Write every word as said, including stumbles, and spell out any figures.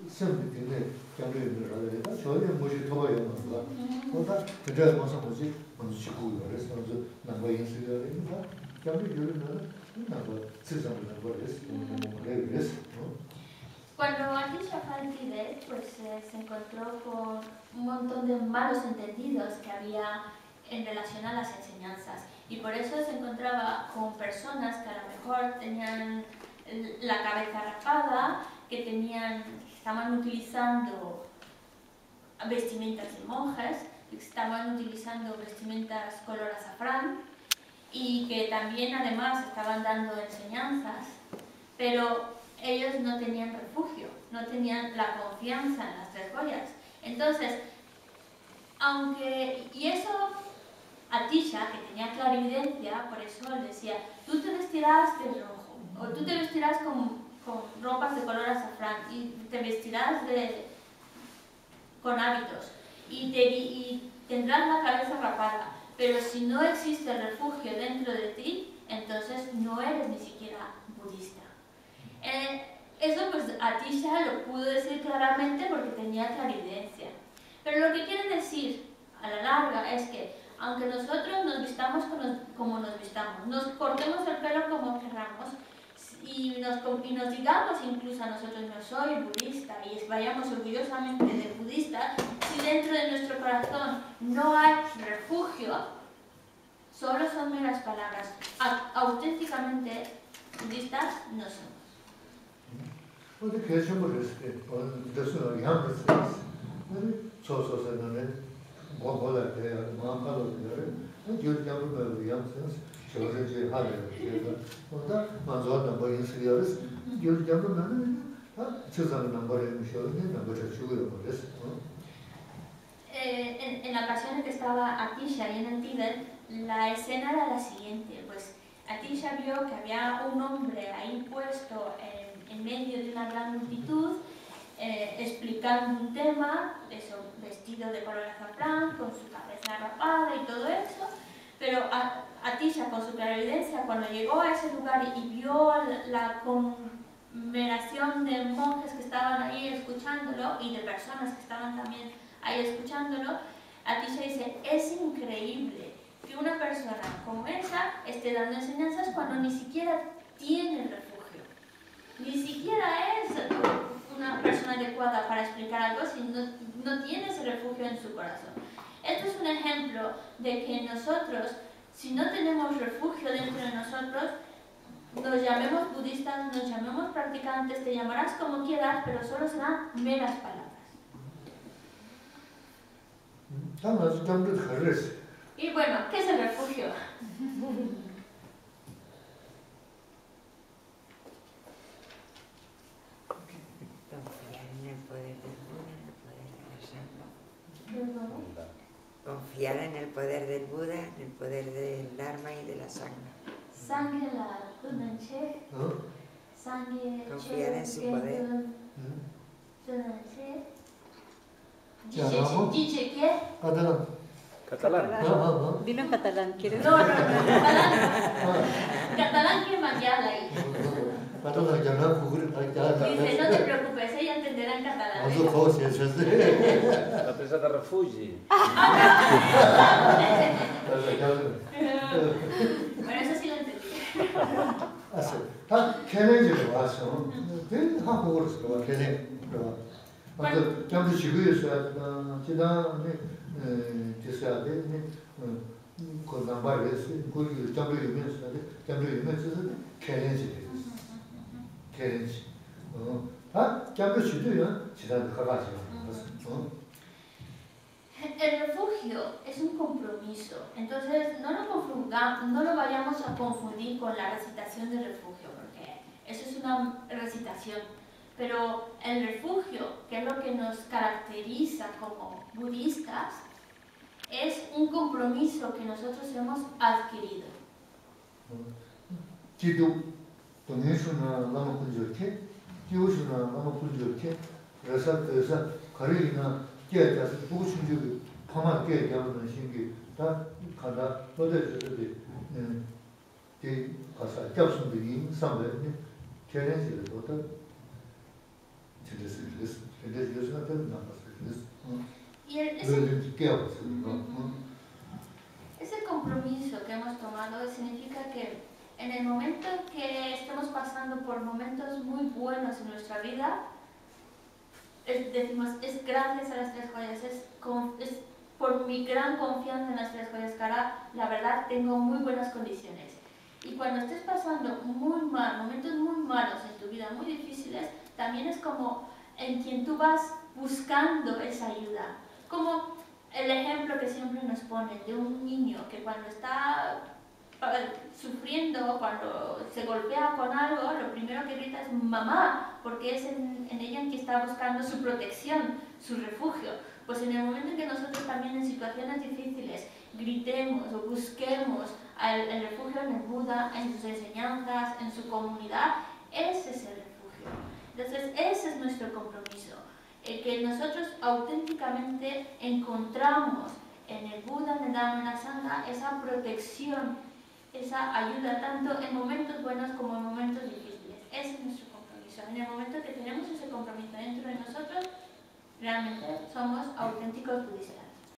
셈이 되네. 장르를 하다가 저희 뭐지 더 봐요. 그러다 그저 무슨 뭐지 먼저 치고 그래서 먼저 남아 인수가 되니까 장르 열면 나도 세상을 버렸어. 그래 그래서 Cuando Atisha fue al Tíbet, pues eh, se encontró con un montón de malos entendidos que había en relación a las enseñanzas. Y por eso se encontraba con personas que a lo mejor tenían la cabeza rapada, que tenían, estaban utilizando vestimentas de monjes, que estaban utilizando vestimentas color azafrán y que también además estaban dando enseñanzas, pero ellos no tenían refugio, no tenían la confianza en las tres joyas. Entonces, aunque, y eso Atisha, que tenía clarividencia, por eso él decía, tú te vestirás de rojo, o tú te vestirás con, con ropas de color azafrán, y te vestirás de, con hábitos, y, te, y tendrás la cabeza rapada, pero si no existe el refugio dentro de ti, entonces no eres ni siquiera budista. Eh, eso pues Atisha lo pudo decir claramente porque tenía clarividencia. Pero lo que quiere decir a la larga es que aunque nosotros nos vistamos como nos vistamos, nos cortemos el pelo como queramos y nos, y nos digamos incluso a nosotros no soy budista y vayamos orgullosamente de budista, si dentro de nuestro corazón no hay refugio, solo son meras palabras. Auténticamente budistas no somos. 근데 그래서 모르겠어요. 그래서 양에서 소소서는 뭐 뭐라 그래야 마음가로 그래. 요즘은 양에서 저저지 하는 그래서 뭔가 먼저는 뭐 인수여스 요즘은 아 세상은 넘버를 무시하는 넘버를 주고요. 그래서 Eh, en, en la ocasión en que estaba Atisha y en el Tíbet, la escena era la siguiente, pues Atisha vio que había un hombre ahí puesto en en medio de una gran multitud, eh, explicando un tema, eso, vestido de color azafrán, con su cabeza rapada y todo eso, pero Atisha, con su clarividencia, cuando llegó a ese lugar y vio la, la conmemoración de monjes que estaban ahí escuchándolo y de personas que estaban también ahí escuchándolo, Atisha dice, es increíble que una persona como esa esté dando enseñanzas cuando ni siquiera tiene refugio. Ni siquiera es una persona adecuada para explicar algo si no, no tiene ese refugio en su corazón. Esto es un ejemplo de que nosotros, si no tenemos refugio dentro de nosotros, nos llamemos budistas, nos llamemos practicantes, te llamarás como quieras, pero solo serán meras palabras. Y bueno, ¿qué es el refugio? Confiar en el poder del Buda, en el poder del Dharma y de la Sangha. Confiar en su poder. ¿Dice qué? Catalán. Catalán. Dilo en catalán, ¿quieres? No, no, no, catalán. Catalán que mañana ahí. Dice, no te preocupes, ella entenderá en catalán. La presa de refugi. Bueno, eso sí lo entendí. 다 개념적으로 와서 늘 한국어로 쓰고 개념으로 와서 잠시 지구에서 지난해 됐어야 되네 그 남발에서 그 잠을 유면서 잠을 유면서 개념지 개념지 어아 잠을 쉬도요 지난 가가지고 어 El refugio es un compromiso, entonces no lo, confundamos, no lo vayamos a confundir con la recitación del refugio, porque eso es una recitación, pero el refugio, que es lo que nos caracteriza como budistas, es un compromiso que nosotros hemos adquirido. 기도 동해수나 남아군저께 기호수나 남아군저께 그래서 그래서 거리나 깨져서 부신주 파마 깨져는 신기 다 가다 어디서도 네 가서 잡순들이 상대는 개념지를 또 들었을 때 깨어서 뭐 Ese compromiso que hemos tomado significa que en el momento que estemos pasando por momentos muy buenos en nuestra vida, es, decimos, es gracias a las tres joyas, es, con, es por mi gran confianza en las tres joyas que ahora, la verdad, tengo muy buenas condiciones. Y cuando estés pasando muy mal, momentos muy malos en tu vida, muy difíciles, también es como en quien tú vas buscando esa ayuda. Como el ejemplo que siempre nos ponen de un niño que cuando está sufriendo, cuando se golpea con algo, lo primero que grita es mamá, porque es en, en ella en que está buscando su protección, su refugio. Pues en el momento en que nosotros también en situaciones difíciles gritemos o busquemos el, el refugio en el Buda, en sus enseñanzas, en su comunidad, ese es el refugio. Entonces ese es nuestro compromiso. El que nosotros auténticamente encontramos en el Buda, en el Dharma, en la Sangha, esa protección, esa ayuda tanto en momentos buenos como en momentos difíciles. Ese es nuestro compromiso. En el momento que tenemos ese compromiso dentro de nosotros, realmente somos auténticos budistas.